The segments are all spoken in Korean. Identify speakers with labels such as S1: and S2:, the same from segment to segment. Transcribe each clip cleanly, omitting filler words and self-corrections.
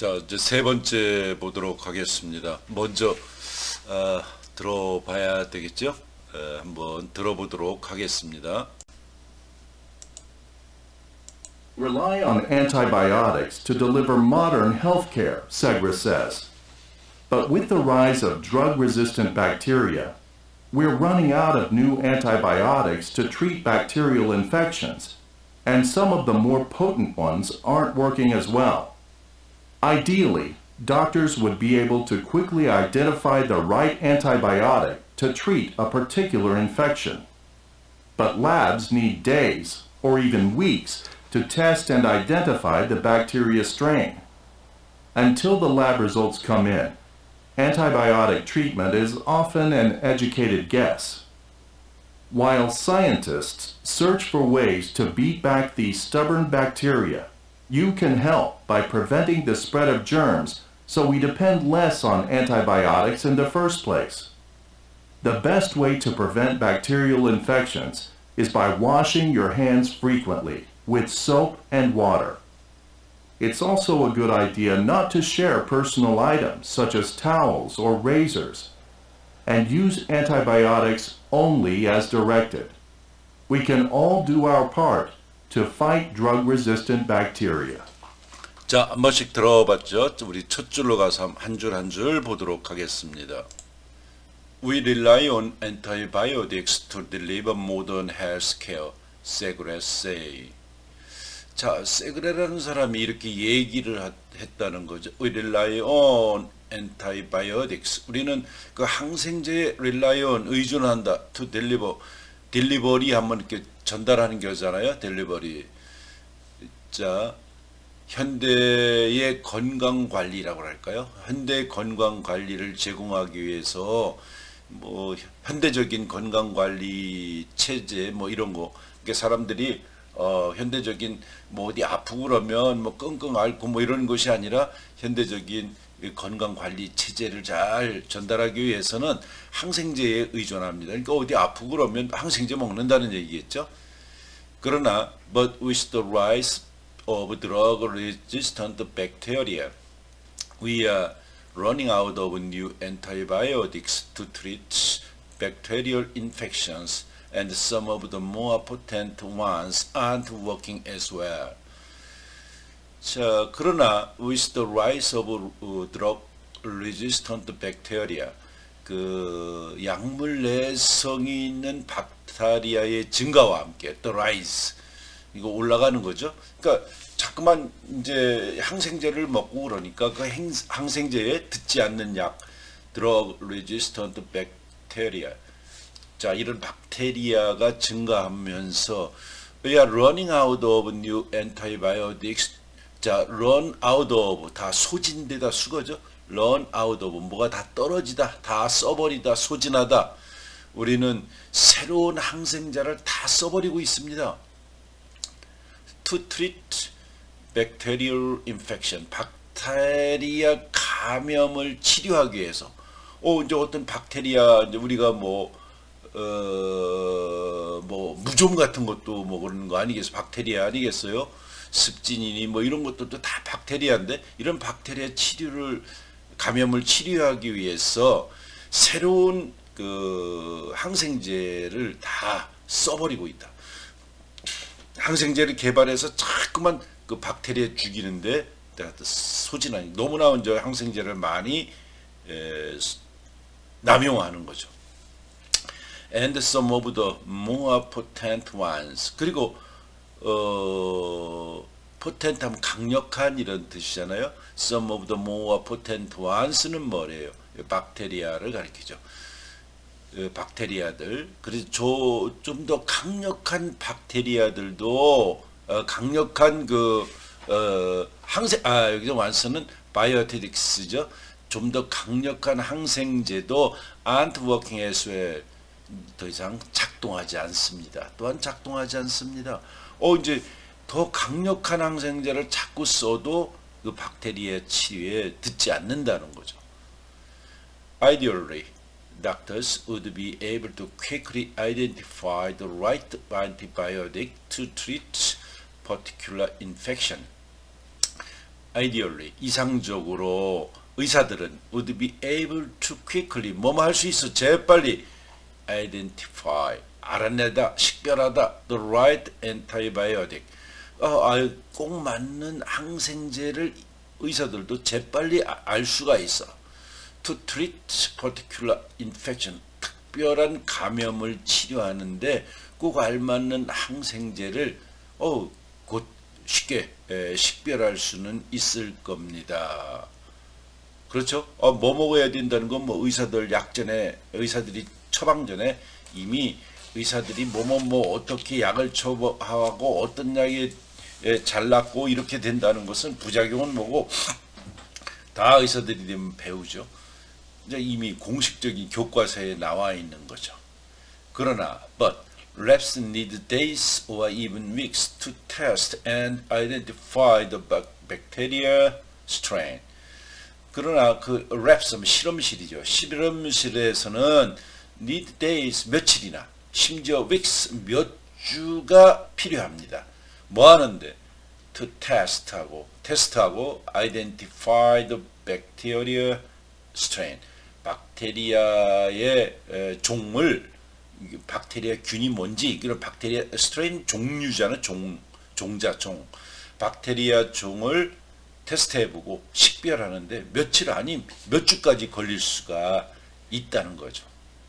S1: 자, 이제 세 번째 보도록 하겠습니다. 먼저 들어봐야 되겠죠? 한번 들어보도록 하겠습니다.
S2: Rely on antibiotics to deliver modern healthcare, Segra says. But with the rise of drug-resistant bacteria, we're running out of new antibiotics to treat bacterial infections, and some of the more potent ones aren't working as well. Ideally, doctors would be able to quickly identify the right antibiotic to treat a particular infection. But labs need days, or even weeks, to test and identify the bacteria strain. Until the lab results come in, antibiotic treatment is often an educated guess. While scientists search for ways to beat back these stubborn bacteria, you can help by preventing the spread of germs so we depend less on antibiotics in the first place. The best way to prevent bacterial infections is by washing your hands frequently with soap and water. It's also a good idea not to share personal items such as towels or razors, and use antibiotics only as directed. We can all do our part to fight drug-resistant bacteria.
S1: 자, 한 번씩 들어봤죠? 우리 첫 줄로 가서 한 줄 한 줄 보도록 하겠습니다. We rely on antibiotics to deliver modern health care, Segra say. 자, 세그레라는 사람이 이렇게 얘기를 했다는 거죠. We rely on antibiotics. 우리는 그 항생제에 rely on, 의존한다. To deliver. 딜리버리 한번 이렇게 전달하는 거잖아요. 딜리버리. 자, 현대의 건강관리라고 할까요? 현대 건강관리를 제공하기 위해서 뭐 현대적인 건강관리 체제 뭐 이런 거. 그러니까 사람들이 현대적인 뭐 어디 아프고 그러면 뭐 끙끙 앓고 뭐 이런 것이 아니라 현대적인 건강관리 체제를 잘 전달하기 위해서는 항생제에 의존합니다. 그러니까 어디 아프고 그러면 항생제 먹는다는 얘기겠죠. 그러나 but with the rise of drug-resistant bacteria, we are running out of new antibiotics to treat bacterial infections, and some of the more potent ones aren't working as well. 자, 그러나 with the rise of drug-resistant bacteria, 그 약물 내성이 있는 박테리아의 증가와 함께 the rise, 이거 올라가는 거죠. 그러니까 자꾸만 이제 항생제를 먹고 그러니까 그 항생제에 듣지 않는 약, drug-resistant bacteria. 자, 이런 박테리아가 증가하면서 we are running out of new antibiotics. 자, run out of, 다 소진되다 수거죠. run out of, 뭐가 다 떨어지다, 다 써버리다, 소진하다. 우리는 새로운 항생제를 다 써버리고 있습니다. To treat bacterial infection, 박테리아 감염을 치료하기 위해서. 이제 어떤 박테리아, 이제 우리가 뭐 무좀 같은 것도 뭐 그런 거 아니겠어요? 박테리아 아니겠어요? 습진이니 뭐 이런 것들도 다 박테리아인데, 이런 박테리아 치료를, 감염을 치료하기 위해서 새로운 그 항생제를 다 써버리고 있다. 항생제를 개발해서 자꾸만 그 박테리아 죽이는데 소진하니, 너무나 이제 항생제를 많이 남용하는 거죠. And some of the more potent ones. 그리고 potent 하면 강력한 이런 뜻이잖아요. Some of the more potent ones는 뭐래요? 박테리아를 가리키죠. 박테리아들. 그래서 좀 더 강력한 박테리아들도 강력한 그 여기서 완서는 바이오티딕스죠. 좀 더 강력한 항생제도 aren't working as well. 더 이상 작동하지 않습니다. 또한 작동하지 않습니다. 이제 더 강력한 항생제를 자꾸 써도 그 박테리아 치료에 듣지 않는다는 거죠. Ideally, doctors would be able to quickly identify the right antibiotic to treat particular infection. ideally, 이상적으로 의사들은 would be able to quickly 뭐뭐 할 수 있어 재빨리 identify 알아내다 식별하다 the right antibiotic 꼭 맞는 항생제를 의사들도 재빨리 알 수가 있어. To treat particular infection 특별한 감염을 치료하는데 꼭 알맞는 항생제를 곧 쉽게 식별할 수는 있을 겁니다. 그렇죠? 뭐 먹어야 된다는 건 뭐 의사들이 처방 전에 이미 의사들이 뭐 어떻게 약을 처방하고 어떤 약이 잘 낫고 이렇게 된다는 것은 부작용은 뭐고 다 의사들이 되면 배우죠. 이제 이미 공식적인 교과서에 나와 있는 거죠. 그러나 but reps need days or even weeks to test and identify the bacteria strain. 그러나 그 랩스 실험실이죠. 실험실에서는 need days 며칠이나 심지어 weeks 몇 주가 필요합니다. 뭐 하는데? to 테스트하고 identify the bacteria strain. 박테리아의 종을 박테리아 균이 뭔지 그런 박테리아 strain 종류잖아. 종자종. 박테리아 종을 테스트해보고 식별하는데 며칠 아닌 몇 주까지 걸릴 수가 있다는 거죠.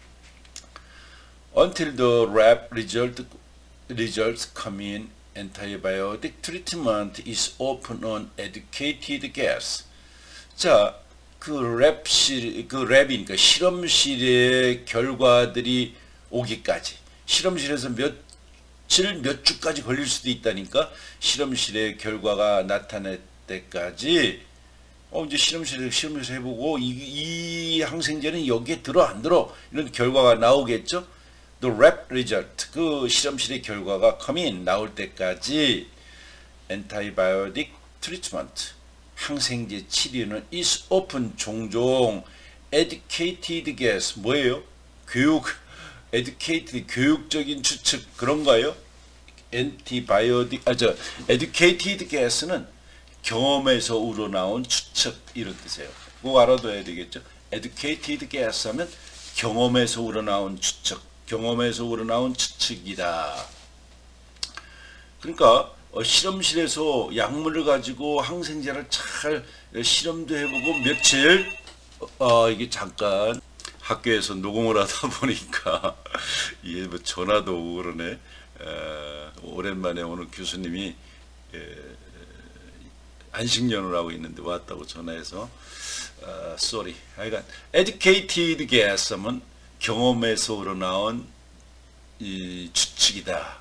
S1: Until the lab results come in, antibiotic treatment is often on educated guess. 자, 랩이니까 실험실의 결과들이 오기까지 실험실에서 몇 주까지 걸릴 수도 있다니까 실험실의 결과가 나타날 때까지 이제 실험실에서 해보고 이 항생제는 여기에 들어 안 들어 이런 결과가 나오겠죠. The lab result 그 실험실의 결과가 come in 나올 때까지 antibiotic treatment 항생제 치료는 is often 종종 educated guess 뭐예요? educated 교육적인 추측 그런가요? educated guess는 경험에서 우러나온 추측 이런 뜻이에요. 꼭 알아둬야 되겠죠. educated guess 하면 경험에서 우러나온 추측, 경험에서 우러나온 추측이다. 그러니까 실험실에서 약물을 가지고 항생제를 잘 실험도 해보고 며칠 이게 잠깐 학교에서 녹음을 하다 보니까 이게 뭐 전화도 오고 그러네. 오랜만에 오늘 교수님이 안식년을 하고 있는데 왔다고 전화해서 sorry. 하여간 educated guess 하면 경험에서 우러나온 이 추측이다.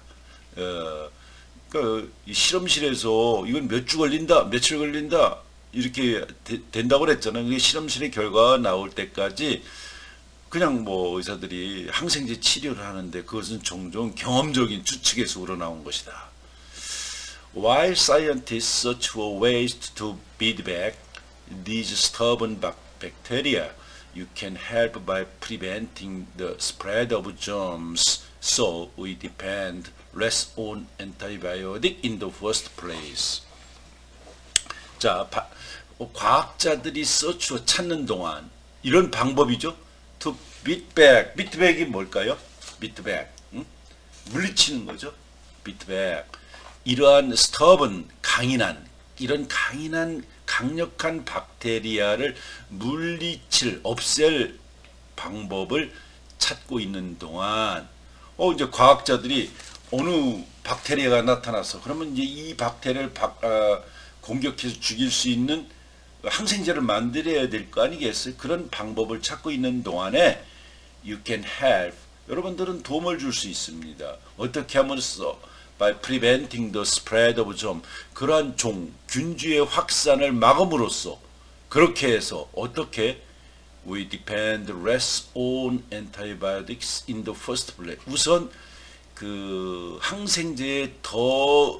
S1: 그러니까 이 실험실에서 이건 몇 주 걸린다, 며칠 걸린다 이렇게 된다고 그랬잖아요. 그게 실험실의 결과가 나올 때까지 그냥 뭐 의사들이 항생제 치료를 하는데 그것은 종종 경험적인 추측에서 우러나온 것이다. While scientists search for ways to beat back these stubborn bacteria, you can help by preventing the spread of germs. So we depend less on antibiotic in the first place. 자, 과학자들이 서치로 찾는 동안 이런 방법이죠. To beat back. beat back이 뭘까요? beat back. 물리치는 거죠. beat back. 이러한 stubborn, 이런 강력한 박테리아를 물리칠, 없앨 방법을 찾고 있는 동안 이제 과학자들이 어느 박테리아가 나타났어. 그러면 이제 이 박테리아를 공격해서 죽일 수 있는 항생제를 만들어야 될 거 아니겠어요? 그런 방법을 찾고 있는 동안에 you can help. 여러분들은 도움을 줄 수 있습니다. 어떻게 하면서 by preventing the spread of germ. 그러한 균주의 확산을 막음으로써 그렇게 해서 어떻게 we depend less on antibiotics in the first place. 우선 그 항생제에 더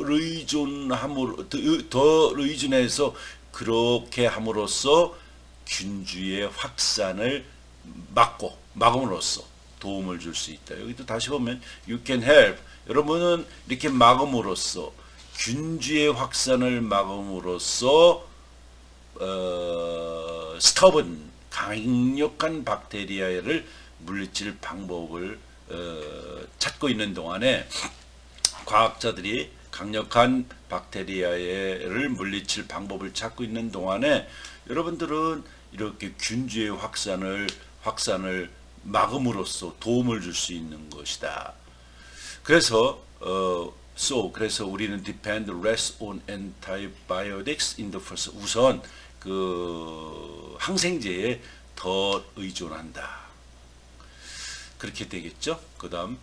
S1: 의존해서 그렇게 함으로써 균주의 확산을 막음으로써 도움을 줄 수 있다. 여기도 다시 보면 you can help. 여러분은 이렇게 막음으로써 균주의 확산을 막음으로써 stubborn, 강력한 박테리아를 물리칠 방법을 찾고 있는 동안에 과학자들이 강력한 박테리아를 물리칠 방법을 찾고 있는 동안에 여러분들은 이렇게 균주의 확산을 막음으로써 도움을 줄 수 있는 것이다. 그래서 그래서 우리는 depend less on antibiotics in the first. 우선 그 항생제에 더 의존한다. 그렇게 되겠죠. 그다음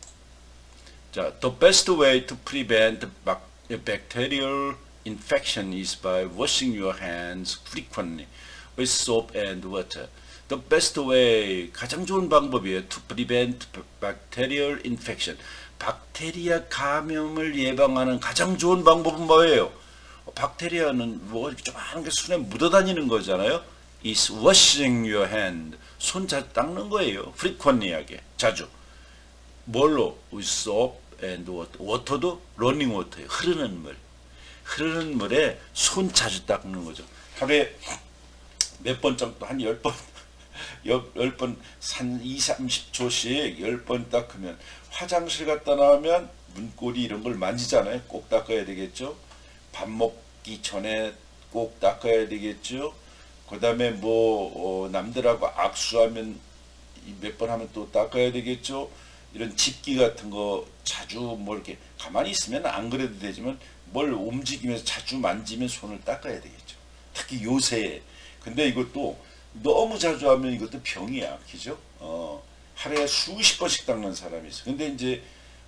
S1: 자, the best way to prevent bacterial infection is by washing your hands frequently with soap and water. The best way, 가장 좋은 방법이에요. To prevent bacterial infection. 박테리아 감염을 예방하는 가장 좋은 방법은 뭐예요? 박테리아는 뭐 이렇게 조그마한 게 손에 묻어다니는 거잖아요. Is washing your hand. 손 자주 닦는 거예요. frequently하게, 자주. 뭘로? With soap and water. water도 running water예요. 흐르는 물. 흐르는 물에 손 자주 닦는 거죠. 하루에 몇 번 정도, 한 10번, 10번, 한 20-30초씩 10번 닦으면, 화장실 갔다 나오면 문고리 이런 걸 만지잖아요. 꼭 닦아야 되겠죠. 밥 먹기 전에 꼭 닦아야 되겠죠. 그 다음에 뭐 남들하고 악수하면 몇 번 하면 또 닦아야 되겠죠. 이런 집기 같은 거 자주 뭐 이렇게 가만히 있으면 안 그래도 되지만 뭘 움직이면서 자주 만지면 손을 닦아야 되겠죠. 특히 요새. 근데 이것도 너무 자주 하면 이것도 병이야. 그죠? 하루에 수십 번씩 닦는 사람이 있어. 근데 이제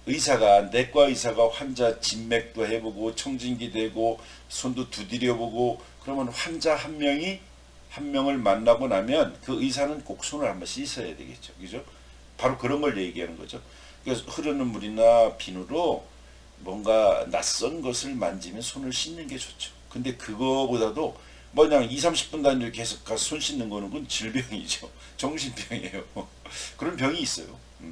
S1: 내과 의사가 환자 진맥도 해보고 청진기 대고 손도 두드려보고 그러면 환자 한 명을 만나고 나면 그 의사는 꼭 손을 한번 씻어야 되겠죠. 그죠? 바로 그런 걸 얘기하는 거죠. 그래서 흐르는 물이나 비누로 뭔가 낯선 것을 만지면 손을 씻는 게 좋죠. 근데 그거보다도 뭐 그냥 20-30분 단위로 계속 가서 손 씻는 거는 그건 질병이죠. 정신병이에요. 그런 병이 있어요.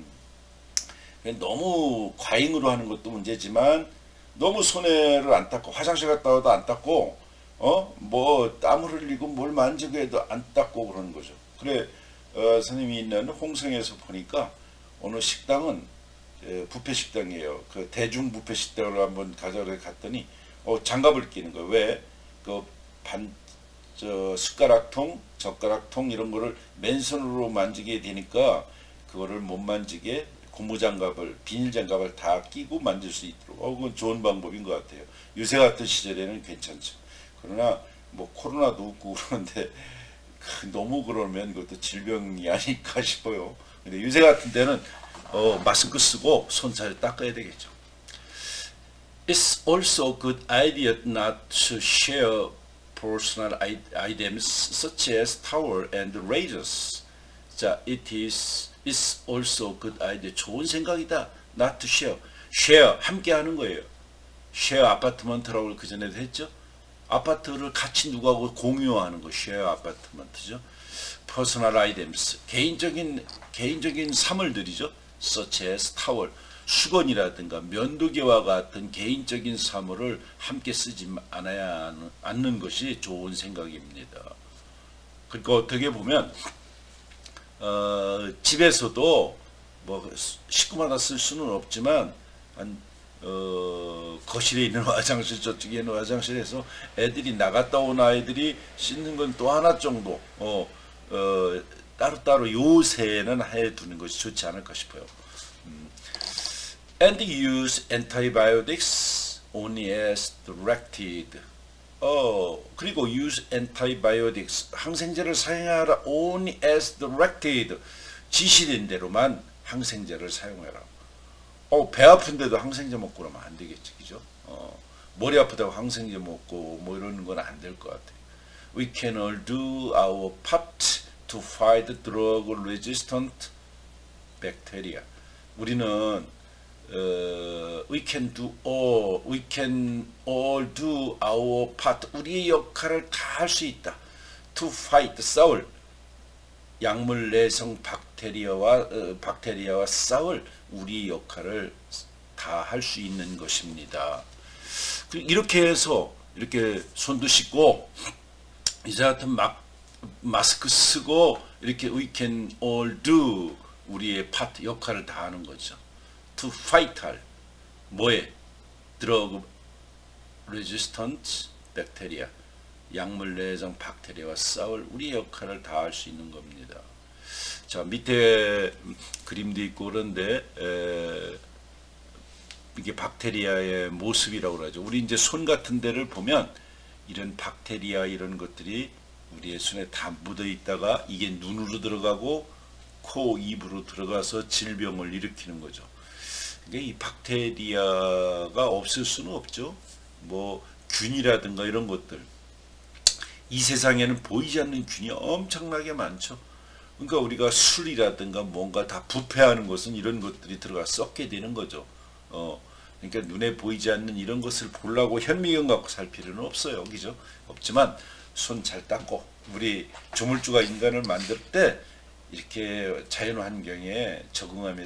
S1: 너무 과잉으로 하는 것도 문제지만 너무 손을 안 닦고 화장실 갔다 와도 안 닦고 뭐 땀을 흘리고 뭘 만지고 해도 안 닦고 그러는 거죠. 그래 선생님이 있는 홍성에서 보니까 어느 식당은 뷔페 식당이에요. 그 대중 뷔페 식당을 한번 가자고 갔더니 장갑을 끼는 거예요. 왜? 그 숟가락통, 젓가락통 이런 거를 맨손으로 만지게 되니까 그거를 못 만지게 고무장갑을, 비닐장갑을 다 끼고 만질 수 있도록. 그건 좋은 방법인 것 같아요. 요새 같은 시절에는 괜찮죠. 그러나 뭐 코로나도 없고 그러는데 너무 그러면 이것도 질병이 아닐까 싶어요. 근데 요새 같은 때는 마스크 쓰고 손 잘 닦아야 되겠죠. It's also a good idea not to share personal items such as towel and razors. 자, it's also a good idea. 좋은 생각이다. Not to share. share, 함께 하는 거예요. share 아파트먼트라고 그 전에도 했죠. 아파트를 같이 누구하고 공유하는 거, share 아파트먼트죠. personal items, 개인적인 사물들이죠. such as towel, 수건이라든가 면도기와 같은 개인적인 사물을 함께 쓰지 않는 것이 좋은 생각입니다. 그러니까 어떻게 보면 집에서도 뭐 식구마다 쓸 수는 없지만 거실에 있는 화장실, 저쪽에 있는 화장실에서 애들이 나갔다 온 아이들이 씻는 건 또 하나 정도 따로따로 요새는 해두는 것이 좋지 않을까 싶어요. And use antibiotics only as directed. 그리고 use antibiotics, 항생제를 사용하라 only as directed. 지시된 대로만 항생제를 사용해라. 배 아픈데도 항생제 먹고 그러면 안 되겠지, 그죠? 머리 아프다고 항생제 먹고 뭐 이러는 건 안 될 것 같아요. We can all do our part to fight drug resistant bacteria. 우리는 we can all do our part. 우리의 역할을 다 할 수 있다. To fight, 싸울. 약물 내성 박테리아와 싸울 우리 역할을 다 할 수 있는 것입니다. 이렇게 해서 이렇게 손도 씻고 이제 하여튼 마스크 쓰고 이렇게 we can all do 우리의 파트 역할을 다 하는 거죠. to fight 할 뭐에? drug resistant bacteria 약물 내성 박테리아와 싸울 우리 역할을 다 할 수 있는 겁니다. 자, 밑에 그림도 있고 그런데 이게 박테리아의 모습이라고 그러죠. 우리 이제 손 같은 데를 보면 이런 박테리아 이런 것들이 우리의 손에 다 묻어 있다가 이게 눈으로 들어가고 코, 입으로 들어가서 질병을 일으키는 거죠. 그러니까 이 박테리아가 없을 수는 없죠. 뭐 균이라든가 이런 것들. 이 세상에는 보이지 않는 균이 엄청나게 많죠. 그러니까 우리가 술이라든가 뭔가 다 부패하는 것은 이런 것들이 들어가 썩게 되는 거죠. 그러니까 눈에 보이지 않는 이런 것을 보려고 현미경 갖고 살 필요는 없어요. 그죠? 없지만 손 잘 닦고 우리 조물주가 인간을 만들 때 이렇게 자연 환경에 적응하며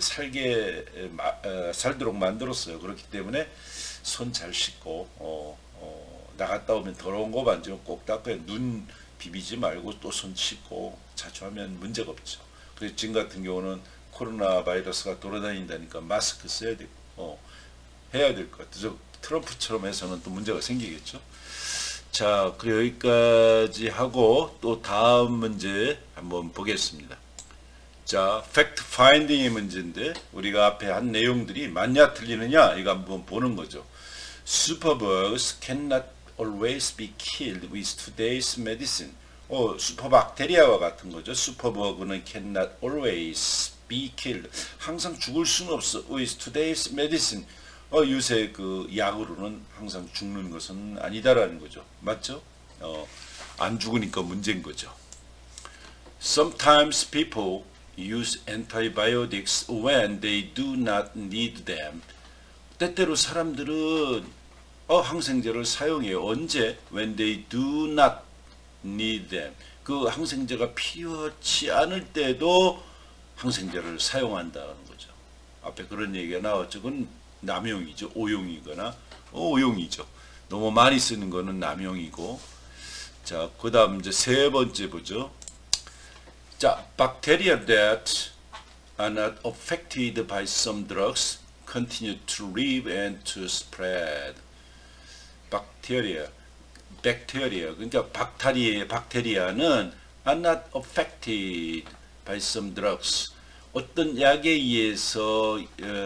S1: 살도록 만들었어요. 그렇기 때문에 손 잘 씻고 나갔다 오면 더러운 거 만지면 꼭 닦아요. 눈 비비지 말고 또 손 씻고 자주 하면 문제가 없죠. 그래서 지금 같은 경우는 코로나 바이러스가 돌아다닌다니까 마스크 써야 되고 해야 될 것 같아요. 트럼프처럼 해서는 또 문제가 생기겠죠. 자, 그리고 여기까지 하고 또 다음 문제 한번 보겠습니다. 자, 팩트 파인딩의 문제인데 우리가 앞에 한 내용들이 맞냐 틀리느냐 이거 한번 보는 거죠. Superbugs cannot always be killed with today's medicine. 슈퍼박테리아와 같은 거죠. 슈퍼버그는 cannot always be killed. 항상 죽을 수는 없어. with today's medicine. 요새 그 약으로는 항상 죽는 것은 아니다라는 거죠. 맞죠? 안 죽으니까 문제인 거죠. Sometimes people use antibiotics when they do not need them. 때때로 사람들은 항생제를 사용해요. 언제? When they do not need them. 그 항생제가 필요하지 않을 때도 항생제를 사용한다는 거죠. 앞에 그런 얘기가 나왔죠. 그건 남용이죠. 오용이거나 오용이죠. 너무 많이 쓰는 거는 남용이고. 자, 그 다음 이제 세 번째 보죠. 자, bacteria that are not affected by some drugs continue to live and to spread. bacteria 그러니까 박테리아는 are not affected by some drugs. 어떤 약에 의해서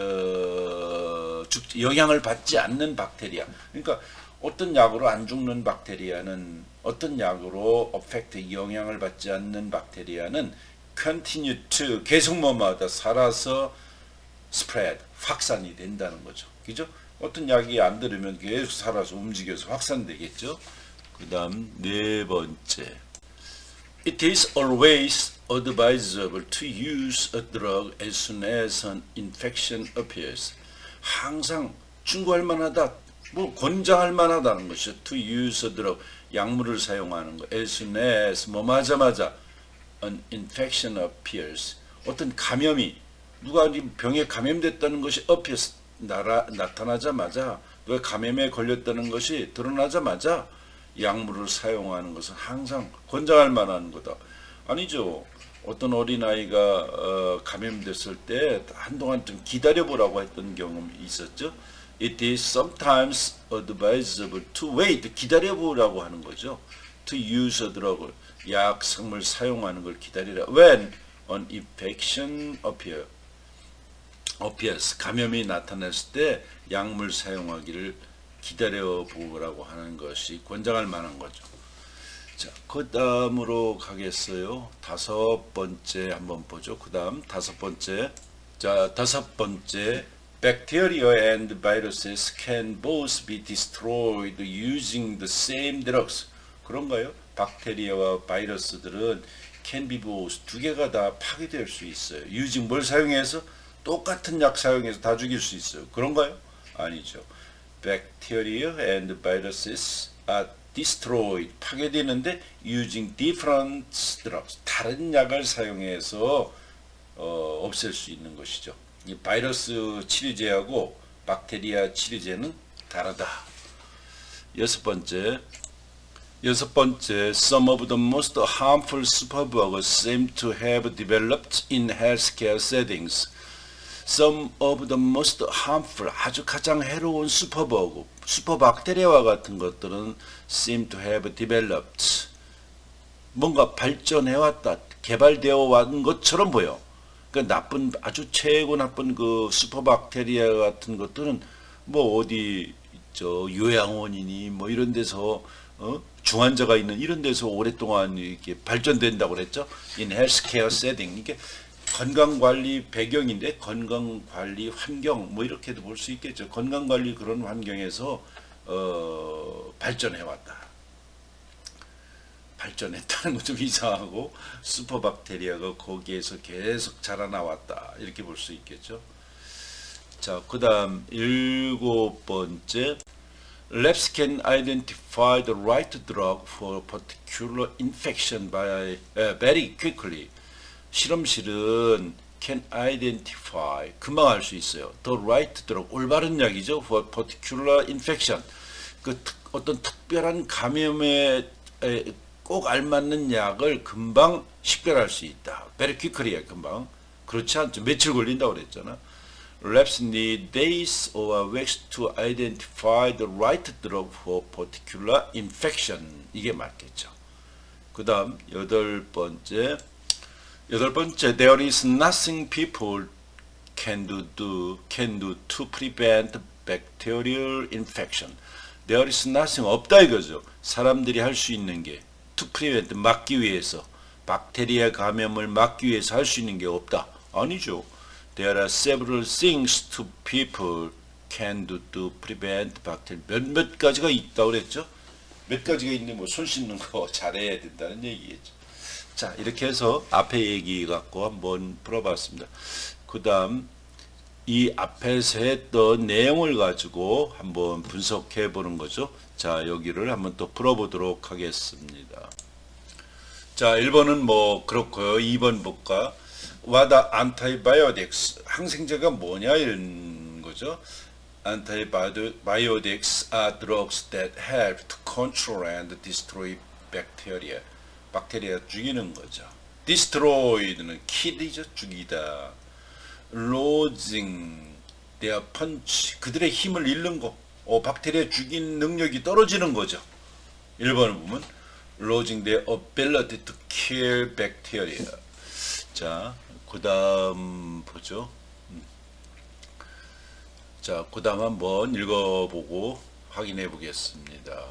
S1: 영향을 받지 않는 박테리아. 그러니까 어떤 약으로 안 죽는 박테리아는 어떤 약으로 affect 영향을 받지 않는 박테리아는 continue to 계속 뭐마다 살아서 spread 확산이 된다는 거죠. 그죠? 어떤 약이 안 들으면 계속 살아서 움직여서 확산되겠죠. 그 다음 네 번째. It is always advisable to use a drug as soon as an infection appears. 항상 충고할 만하다, 뭐 권장할 만하다는 것이죠. To use a drug, 약물을 사용하는 거. As soon as, 뭐 맞아마자 an infection appears. 어떤 감염이, 누가 병에 감염됐다는 것이 appears, 나타나자마자, 누가 감염에 걸렸다는 것이 드러나자마자 약물을 사용하는 것은 항상 권장할 만한 거다. 아니죠. 어떤 어린아이가 감염됐을 때 한동안 좀 기다려보라고 했던 경험이 있었죠. It is sometimes advisable to wait. 기다려보라고 하는 거죠. To use a drug. 약, 성물 사용하는 걸 기다리라. When an infection appears. 감염이 나타났을 때 약물 사용하기를 기다려보라고 하는 것이 권장할 만한 거죠. 자, 그 다음으로 가겠어요. 다섯 번째 한번 보죠. 그 다음 다섯 번째. 자, 다섯 번째. Bacteria and viruses can both be destroyed using the same drugs. 그런가요? 박테리아와 바이러스들은 can be both 두 개가 다 파괴될 수 있어요. using 뭘 사용해서? 똑같은 약 사용해서 다 죽일 수 있어요. 그런가요? 아니죠. Bacteria and viruses are destroyed 파괴되는데 using different drugs 다른 약을 사용해서 없앨 수 있는 것이죠. 이 바이러스 치료제하고 박테리아 치료제는 다르다. 여섯 번째, 여섯 번째, some of the most harmful superbugs seem to have developed in healthcare settings. Some of the most harmful, 아주 가장 해로운 슈퍼버그, 슈퍼박테리아와 같은 것들은 seem to have developed. 뭔가 발전해왔다, 개발되어 왔는 것처럼 보여. 그러니까 나쁜, 아주 최고 나쁜 그 슈퍼박테리아 같은 것들은 뭐 어디 요양원이니 뭐 이런 데서 중환자가 있는 이런 데서 오랫동안 이렇게 발전된다고 그랬죠. In healthcare setting. 이게 건강관리 배경인데 건강관리 환경 뭐 이렇게도 볼 수 있겠죠. 건강관리 그런 환경에서 발전해왔다. 발전했다는 건 좀 이상하고 슈퍼박테리아가 거기에서 계속 자라나왔다. 이렇게 볼 수 있겠죠. 자, 그 다음 일곱 번째, Labs can identify the right drug for a particular infection by very quickly. 실험실은 can identify, 금방 알 수 있어요. The right drug, 올바른 약이죠. For a particular infection. 그 어떤 특별한 감염에 꼭 알맞는 약을 금방 식별할 수 있다. Very quickly, 금방. 그렇지 않죠. 며칠 걸린다고 그랬잖아. Labs need days or weeks to identify the right drug for particular infection. 이게 맞겠죠. 그 다음 여덟 번째, there is nothing people can do to prevent bacterial infection. There is nothing, 없다 이거죠. 사람들이 할 수 있는 게 to prevent, 막기 위해서, 박테리아 감염을 막기 위해서 할 수 있는 게 없다. 아니죠. There are several things to people can do to prevent bacteria. 몇 가지가 있다고 그랬죠? 몇 가지가 있는데 뭐 손 씻는 거 잘해야 된다는 얘기겠죠. 자, 이렇게 해서 앞에 얘기 갖고 한번 풀어봤습니다. 그 다음 이 앞에서 했던 내용을 가지고 한번 분석해 보는 거죠. 자, 여기를 한번 또 풀어보도록 하겠습니다. 자, 1번은 뭐 그렇고요. 2번 볼까? What are antibiotics? 항생제가 뭐냐 이런 거죠. Antibiotics are drugs that help to control and destroy bacteria. 박테리아 죽이는 거죠. Destroy는 kill이죠. 죽이다. Losing their punch. 그들의 힘을 잃는 거. 박테리아 죽인 능력이 떨어지는 거죠. 1번을 보면 Losing their ability to kill bacteria. 자, 그 다음 보죠. 자, 그 다음 한번 읽어보고 확인해 보겠습니다.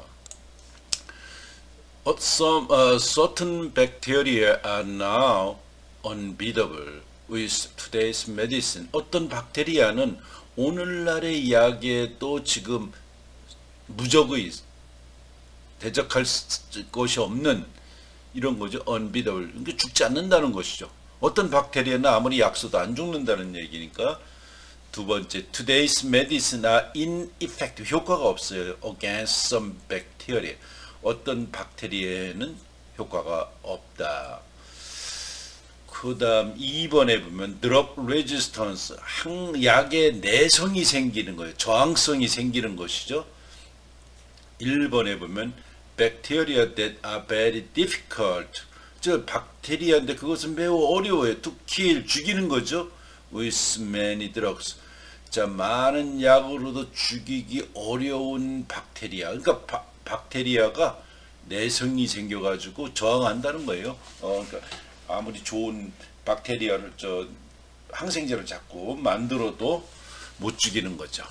S1: Some certain bacteria are now unbeatable with today's medicine. 어떤 박테리아는 오늘날의 약에도 지금 무적의 대적할 것이 없는 이런 거죠. unbeatable. 그러니까 죽지 않는다는 것이죠. 어떤 박테리아는 아무리 약 써도 안 죽는다는 얘기니까. 두 번째, today's medicine are ineffective. 효과가 없어요. against some bacteria. 어떤 박테리아에는 효과가 없다. 그 다음 2번에 보면 drug resistance. 약에 내성이 생기는 거예요. 저항성이 생기는 것이죠. 1번에 보면 bacteria that are very difficult. 저 박테리아인데 그것은 매우 어려워요. to kill, 죽이는 거죠. with many drugs. 자, 많은 약으로도 죽이기 어려운 박테리아. 그러니까 박테리아가 내성이 생겨가지고 저항한다는 거예요. 그러니까 아무리 좋은 박테리아를 항생제를 자꾸 만들어도 못 죽이는 거죠.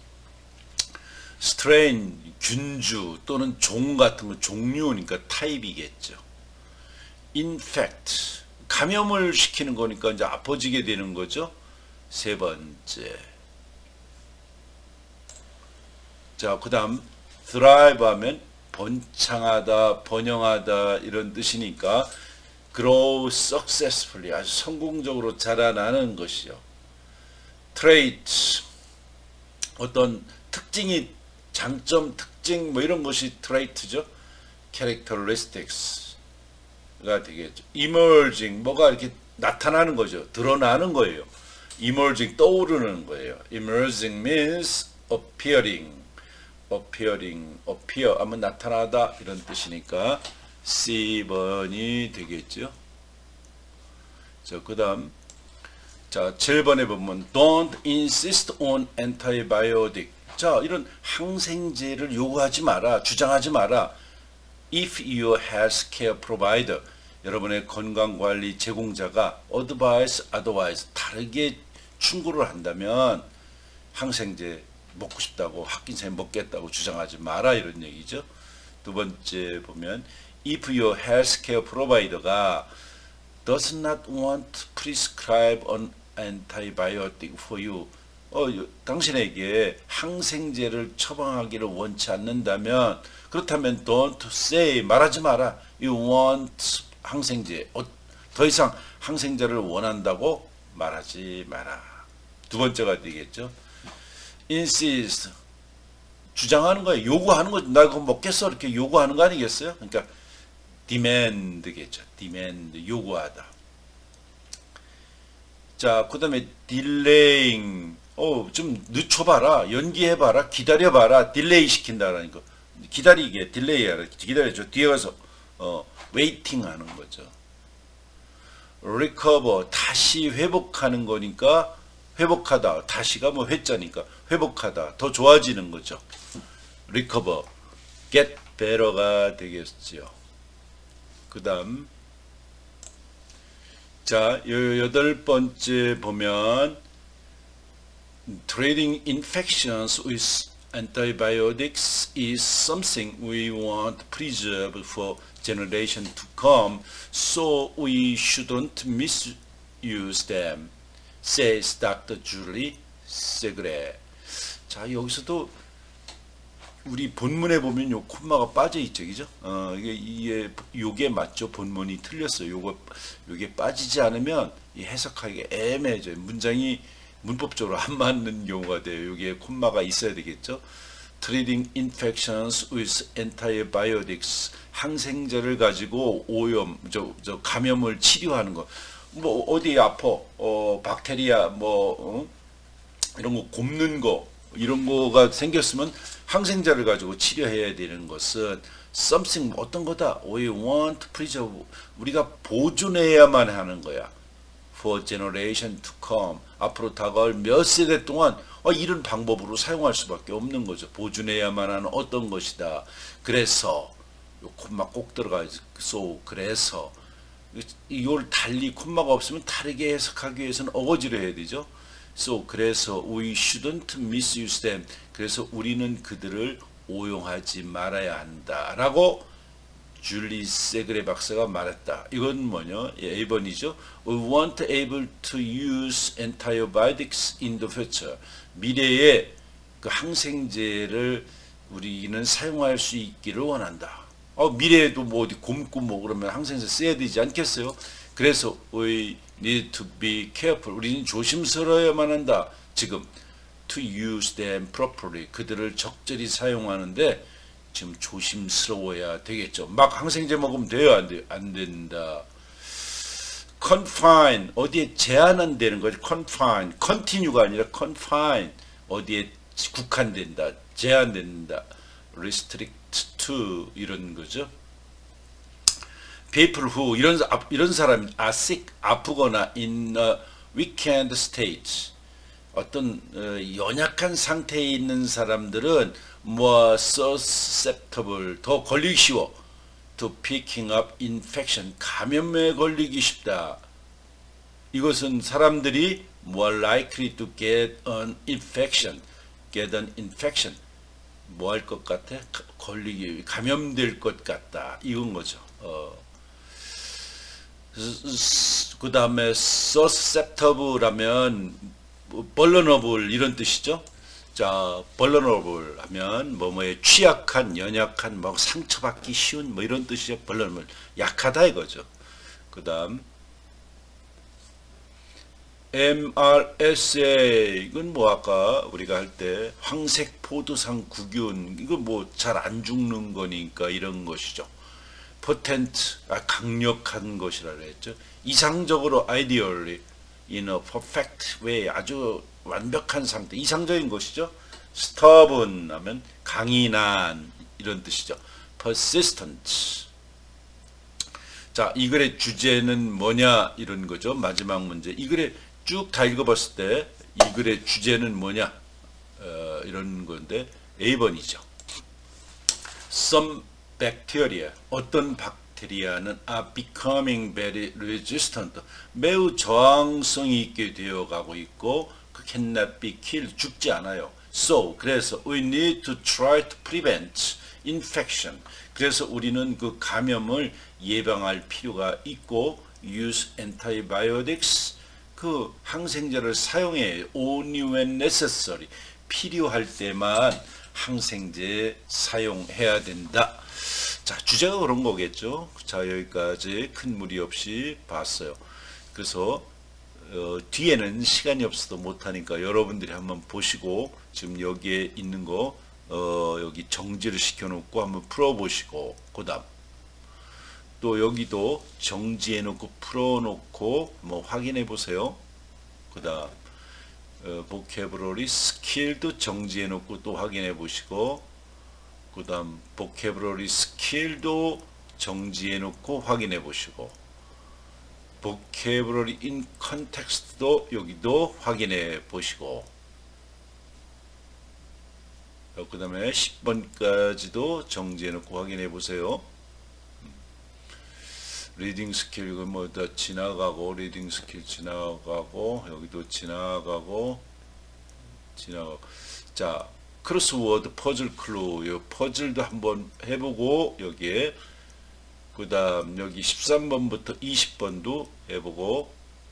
S1: 스트레인, 균주 또는 종 같은 거, 종류니까 타입이겠죠. infect, 감염을 시키는 거니까 이제 아파지게 되는 거죠. 세 번째. 자, 그 다음 thrive 하면 번창하다, 번영하다 이런 뜻이니까 grow successfully, 아주 성공적으로 자라나는 것이요. trait, 어떤 특징이, 장점, 특징 뭐 이런 것이 trait죠. characteristics가 되겠죠. emerging, 뭐가 이렇게 나타나는 거죠. 드러나는 거예요. emerging, 떠오르는 거예요. emerging means appearing. appearing, appear 하면 나타나다 이런 뜻이니까 C번이 되겠죠. 자, 그 다음 자 7번에 보면 don't insist on antibiotic. 자, 이런 항생제를 요구하지 마라, 주장하지 마라. If your healthcare provider, 여러분의 건강관리 제공자가 advise otherwise, 다르게 충고를 한다면 항생제 먹고 싶다고, 항생제 먹겠다고 주장하지 마라 이런 얘기죠. 두 번째 보면 if your healthcare provider가 does not want to prescribe an antibiotic for you, 당신에게 항생제를 처방하기를 원치 않는다면, 그렇다면 don't say, 말하지 마라. You want 항생제, 더 이상 항생제를 원한다고 말하지 마라. 두 번째가 되겠죠. insist, 주장하는 거예요. 요구하는 거죠. 나 그거 먹겠어 이렇게 요구하는 거 아니겠어요? 그러니까 demand겠죠. demand, 요구하다. 자, 그 다음에 delaying, 좀 늦춰봐라, 연기해봐라, 기다려봐라, 딜레이 시킨다라는 거. 기다리게, 딜레이하라, 기다려줘. 뒤에 가서 waiting 하는 거죠. recover, 다시 회복하는 거니까, 회복하다, 다시가 뭐 회자니까 회복하다, 더 좋아지는 거죠. recover, get better가 되겠죠. 그 다음 자, 여덟 번째 보면 treating infections with antibiotics is something we want to preserve for generation to come, so we shouldn't misuse them, says Dr. Julie Segre. 자, 여기서도 우리 본문에 보면 요 콤마가 빠져 있죠, 그죠? 요게 맞죠? 본문이 틀렸어요. 요게 빠지지 않으면 이 해석하기가 애매해져요. 문장이 문법적으로 안 맞는 경우가 돼요. 여기에 콤마가 있어야 되겠죠? Treating infections with antibiotics, 항생제를 가지고 오염, 감염을 치료하는 거. 뭐 어디 아파, 박테리아, 이런 거 곱는 거, 이런 거가 생겼으면 항생제를 가지고 치료해야 되는 것은 something, 어떤 거다. We want to preserve, 우리가 보존해야만 하는 거야. For generation to come, 앞으로 다가올 몇 세대 동안 이런 방법으로 사용할 수밖에 없는 거죠. 보존해야만 하는 어떤 것이다. 그래서 요 콤마 꼭 들어가야지. So, 그래서 이걸 달리 콤마가 없으면 다르게 해석하기 위해서는 어거지로 해야 되죠. So, 그래서 we shouldn't misuse them, 그래서 우리는 그들을 오용하지 말아야 한다 라고 줄리 세그레 박사가 말했다. 이건 뭐냐? A번이죠. We want able to use antibiotics in the future. 미래에 그 항생제를 우리는 사용할 수 있기를 원한다. 미래에도 뭐 어디 곰고 뭐 그러면 항생제 써야 되지 않겠어요? 그래서 we need to be careful. 우리는 조심스러워야만 한다. 지금 to use them properly. 그들을 적절히 사용하는데 지금 조심스러워야 되겠죠. 막 항생제 먹으면 돼요? 안 돼요? 안 된다. confine, 어디에 제한은 되는 거죠. confine, continue가 아니라 confine, 어디에 국한된다, 제한된다. restrict to, 이런 거죠. people who, 이런 사람이 are sick, 아프거나 in a weakened state, 어떤 연약한 상태에 있는 사람들은 more susceptible, 더 걸리기 쉬워, to picking up infection, 감염에 걸리기 쉽다. 이것은 사람들이 more likely to get an infection, 뭐 할 것 같아? 걸리기, 감염될 것 같다. 이건 거죠. 그 다음에 susceptible 하면 vulnerable 이런 뜻이죠. 자, vulnerable 하면 뭐뭐에 취약한, 연약한, 뭐 상처받기 쉬운 뭐 이런 뜻이죠. vulnerable, 약하다 이거죠. 그 다음 MRSA, 이건 뭐 아까 우리가 할 때 황색 포도상 구균, 이거 뭐 잘 안 죽는 거니까 이런 것이죠. potent, 강력한 것이라고 했죠. 이상적으로 ideally in a perfect way, 아주 완벽한 상태, 이상적인 것이죠. stubborn 하면 강인한 이런 뜻이죠. persistent. 자, 이 글의 주제는 뭐냐 이런 거죠. 마지막 문제. 이 글에 쭉 다 읽어봤을 때 이 글의 주제는 뭐냐 이런 건데 A번이죠. Some bacteria, 어떤 박테리아는 are becoming very resistant, 매우 저항성이 있게 되어가고 있고 cannot be killed, 죽지 않아요. So, 그래서 we need to try to prevent infection. 그래서 우리는 그 감염을 예방할 필요가 있고 use antibiotics, 그 항생제를 사용해 only when necessary, 필요할 때만 항생제 사용해야 된다. 자, 주제가 그런 거겠죠. 자, 여기까지 큰 무리 없이 봤어요. 그래서 뒤에는 시간이 없어도 못하니까 여러분들이 한번 보시고 지금 여기에 있는 거 여기 정지를 시켜놓고 한번 풀어보시고 그 다음 또 여기도 정지해 놓고 풀어놓고 뭐 확인해 보세요. 그 다음 vocabulary skill도 정지해 놓고 또 확인해 보시고 그 다음 vocabulary skill도 정지해 놓고 확인해 보시고 vocabulary in context도 여기도 확인해 보시고 그 다음에 10번까지도 정지해 놓고 확인해 보세요. 리딩 스킬 이거 뭐 다 지나가고 리딩 스킬 지나가고 여기도 지나가고 자 크로스워드 퍼즐 클루 요 퍼즐도 한번 해보고 여기에 그 다음 여기 13번부터 20번도 해보고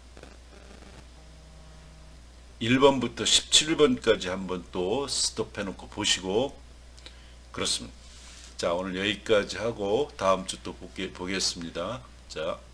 S1: 1번부터 17번까지 한번 또 스톱해 놓고 보시고 그렇습니다. 자, 오늘 여기까지 하고 다음 주 또 보겠습니다. 자.